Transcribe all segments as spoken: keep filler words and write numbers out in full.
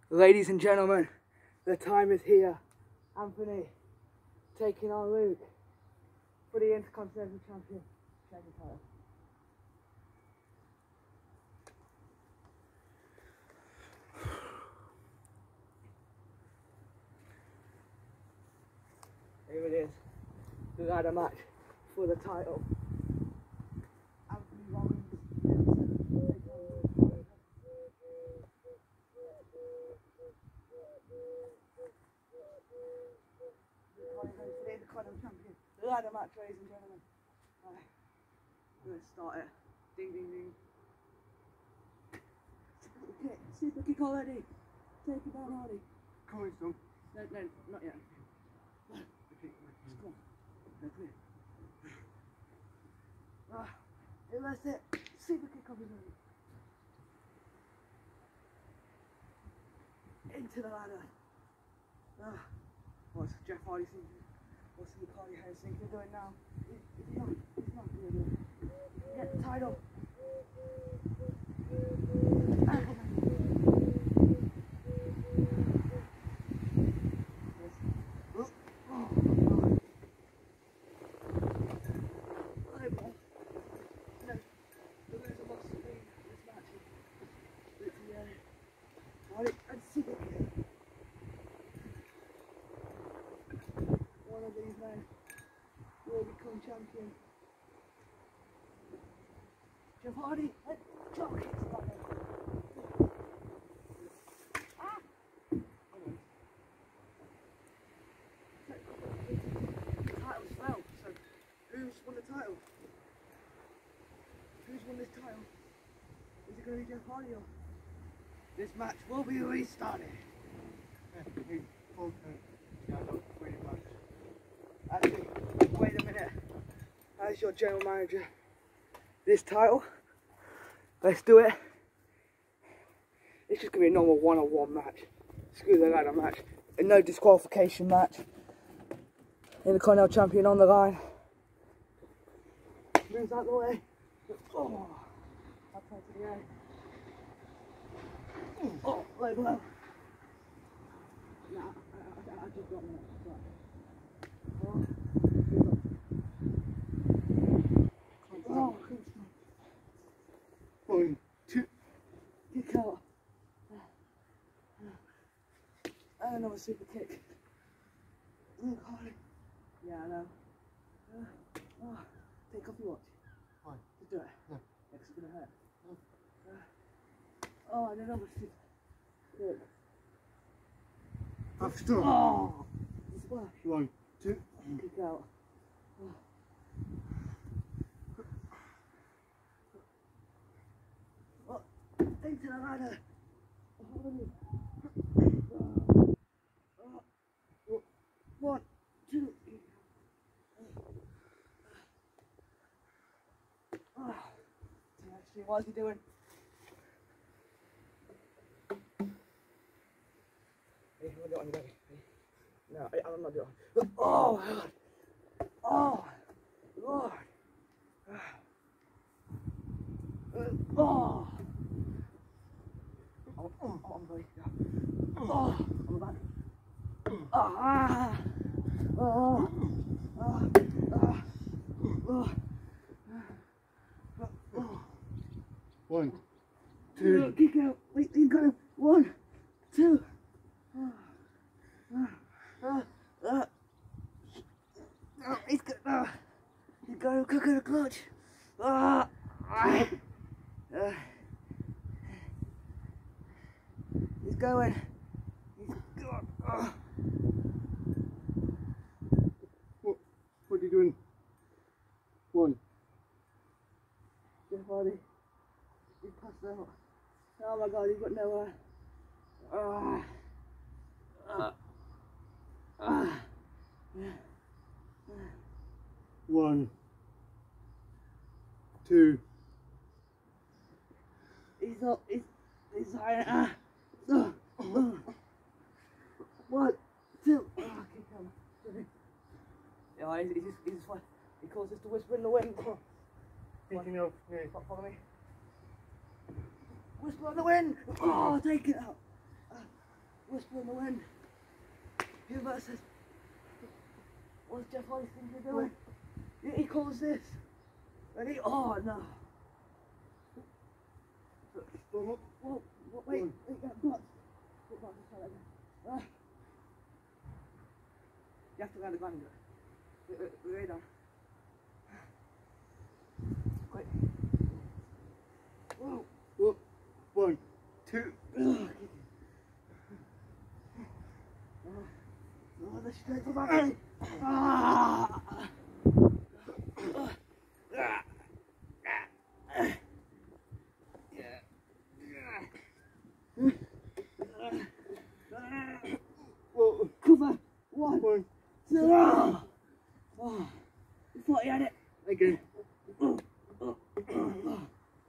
Ladies and gentlemen, the time is here. Anthony taking on Luke for the Intercontinental Champion. Title. Here it is, the ladder match for the title. Anthony Rollins. Champion. The ladder match, ladies and gentlemen. Right. Let's start it. Ding ding ding. Super kick, super kick already. Take it down, Hardy. Come on, son. No, no, not yet. Come on. No, come here. Ah, yeah, that's it. Super kick on his own. Into the ladder. Ah, what's Jeff Hardy thinking? What's the Carly Harris thinking doing now? He's, he's not, he's not going to do it. Get the title. Ah, come on. One of these men will become champion. Jeff Hardy, and drop kicks back there. Ah! The titles fell, so who's won the title? Who's won this title? Is it going to be Jeff Hardy or? This match will be restarted. Actually, wait a minute. As your general manager, this title, let's do it. It's just going to be a normal one-on-one match. Screw the ladder match. A no disqualification match. Intercontinental Champion on the line. Moves out the way. Oh, up to the end. Oh, leg low. Nah, I, I, I just got that. Oh, oh, one, two. Kick out. And another super kick. Look, Hardy. Yeah, I know. Uh, oh, take off your watch. Why? Just do it. No. Yeah, 'cause it's going to hurt. No. Uh, oh, and another super kick. I've stood. Oh! Splash. One, two. Kick out. Oh. Oh, into the ladder. Oh. Oh. One, two. Oh. Actually, what is he doing? Hey, I'm not doing it. No, I, I'm not doing it. Oh, God. Oh, Lord. Oh. Oh, oh, oh I'm going. Oh, I'm back. Ah. Oh. Oh. Oh. Oh. Oh. One, two. Kick out. Wait, you got him. One, two. Oh. Oh. Oh. Oh. Oh, he's got, oh, he's got a cook in a clutch. Oh, ah, uh, he's going. He's going. Oh. What? What are you doing? One. Jeff Hardy. He's passed out. Oh my God, he's got nowhere. Ah. Uh, uh, yeah. One, two. He's up. He's. He's high. Ah. Uh, uh. One, two. Oh, I keep coming. Yeah, he's, he's just. He's just. He calls us to whisper in the wind. Speaking of, yeah. Follow me. Whisper in the wind. Oh, take it out. Uh, whisper in the wind. Hugh versus. What's Jeff Hardy think you're doing? Yeah, he calls this. Ready? Oh no. Whoa, whoa, whoa, wait, wait, get butts. Get butts, just like that. Ah. You have to land the gun and do it. Wait, wait, wait, wait down. Quick. Whoa. Whoa. One, two. Oh, the strength of my body. Ah. Whoa. Cover. One. One. Two. Oh. Oh. You thought you had it. Again. Oh. Oh. Oh.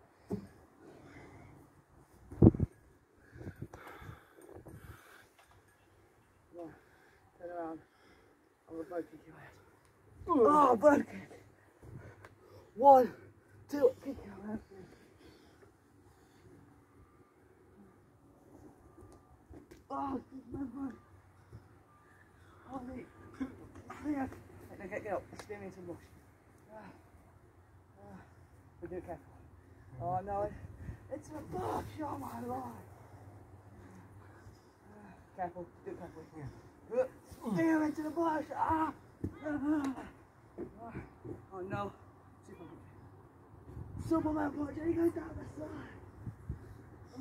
Turn around. I'm about to kick your ass. Oh, bird kick. One, two, kick your ass. Oh, this is my bird. Holy. Yeah. Get, get, get up. Steer me into the bush. Ah. Ah. But do it careful. Oh no, it, it's a bush. Oh my lord. Ah. Careful. Do it careful. Yeah. Steer into the bush! Ah! Ah. Oh no. Superman punch, and he goes down the side. Oh.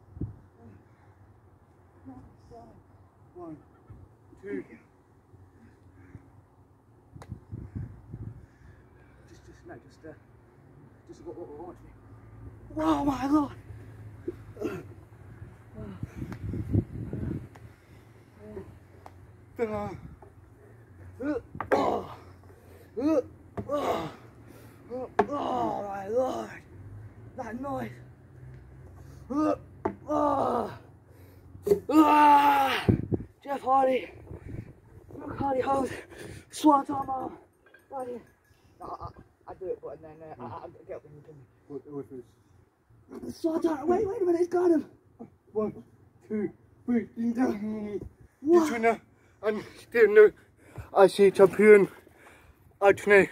Down the side. One, two. Just, just, no, just, uh, just what, what, what, watch me. Oh my lord! Uh, Oh, oh, oh, oh my lord, that noise. Oh, oh, ah, Jeff Hardy, Brooke Hardy holds Swan Arm. Right here. No, I, I do it, but then uh, I, I get up when you do me. what, what is this? Swan Arm, wait, wait a minute, it's got him. One, two, three. What? Jetzt winner an stillende I C champion Alternate.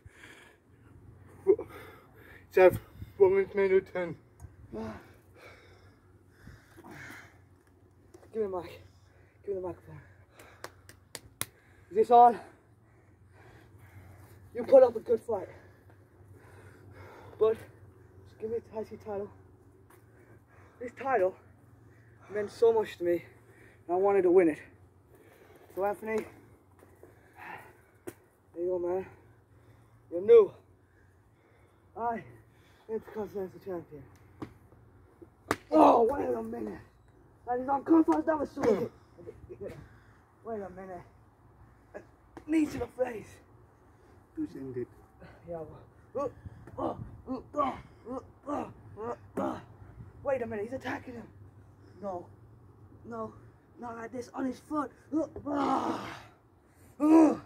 Jeff one minuten. Give me the mic. Give me the microphone. Is this on? You put up a good fight. But just give me the I C title. This title meant so much to me, and I wanted to win it. So Anthony, there you go, man. You're new. I Intercontinental Champion. Oh, wait a minute. That is uncomfortable. That was so good. Wait a minute. Knee to the face. Du ended. Yeah. Well. Oh, oh, oh, oh, oh, oh, oh. Wait a minute. He's attacking him. No. No. Not like this. On his foot. Oh, oh. Oh.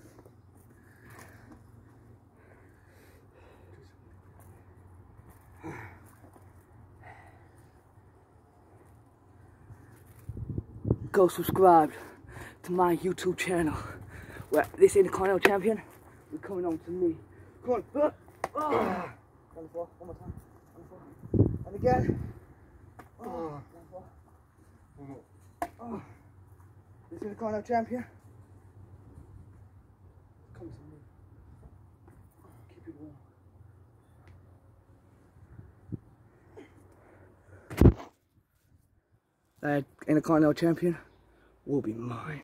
Go subscribe to my YouTube channel where this Intercontinental Champion will be coming on to me. Come on. Uh, oh. On the floor. One more time. On the floor. And again. Oh. On the floor. One more. Oh. This Intercontinental Champion. Come to me. Keep it warm. That Intercontinental Champion will be mine.